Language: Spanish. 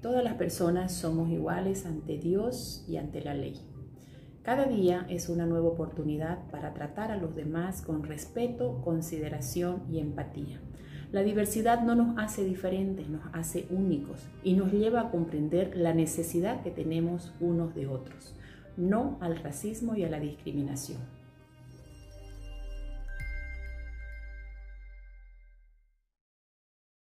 Todas las personas somos iguales ante Dios y ante la ley. Cada día es una nueva oportunidad para tratar a los demás con respeto, consideración y empatía. La diversidad no nos hace diferentes, nos hace únicos y nos lleva a comprender la necesidad que tenemos unos de otros, no al racismo y a la discriminación.